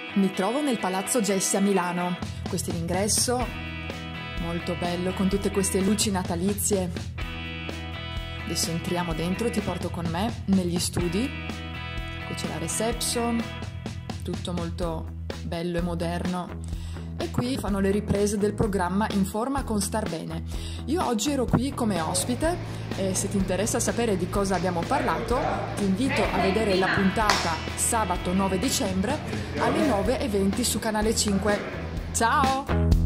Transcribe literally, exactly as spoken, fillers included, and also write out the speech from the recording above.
Mi trovo nel Palazzo Gessi a Milano. Questo è l'ingresso, molto bello, con tutte queste luci natalizie. Adesso entriamo dentro, ti porto con me negli studi. Qui c'è la reception, tutto molto bello e moderno. E qui fanno le riprese del programma In Forma con Star Bene. Io oggi ero qui come ospite e se ti interessa sapere di cosa abbiamo parlato, ti invito a vedere la puntata sabato nove dicembre alle nove e venti su Canale cinque. Ciao!